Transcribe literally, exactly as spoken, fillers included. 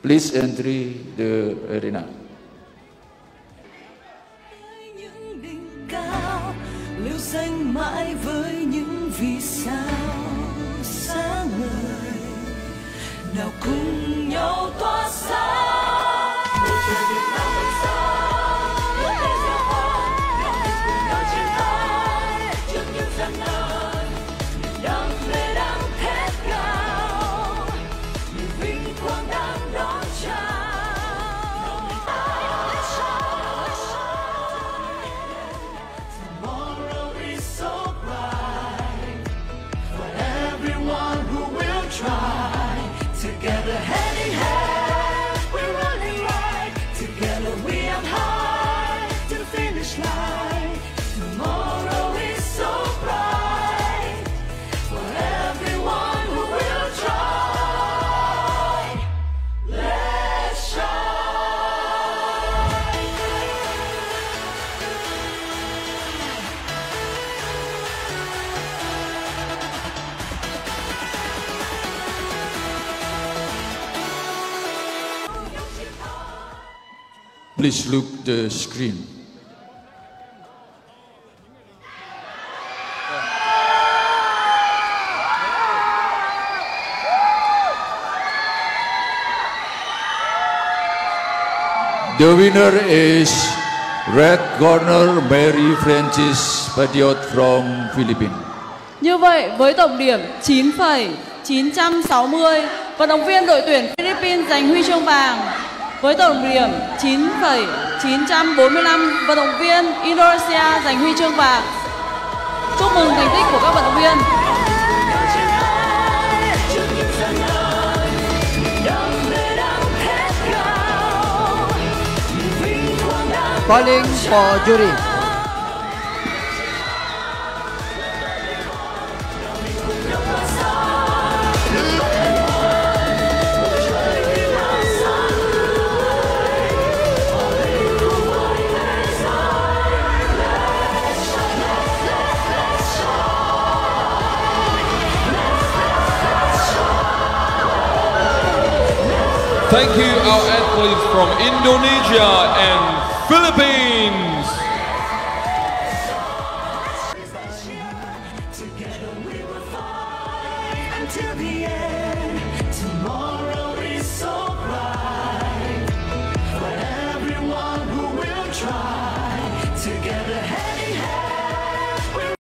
Please enter the arena. Lưu danh mãi với những vì sao sáng ngời, nào cùng nhau tỏa sáng. Bầu trời Việt Nam vẫn sáng, bước lên gieo hoa, lòng mình cùng nhau chiến thắng trước những gian nan. Niềm đam mê đang thét cao, niềm vinh quang đang đón chào. Together, hand in hand, we're running right. Together, we are high to the finish line. Tomorrow is so bright for everyone who will try. Let's shine. Please look the screen. The winner is red corner Mary Francis PADIOS from Philippines. Như vậy với tổng điểm chín phẩy chín trăm sáu mươi, vận động viên đội tuyển Philippines giành huy chương vàng. Với tổng điểm chín phẩy chín trăm bốn mươi lăm, vận động viên Indonesia giành huy chương vàng. Chúc mừng thành tích của các vận động viên. Calling for jury. Thank you, our athletes from Indonesia and Philippines.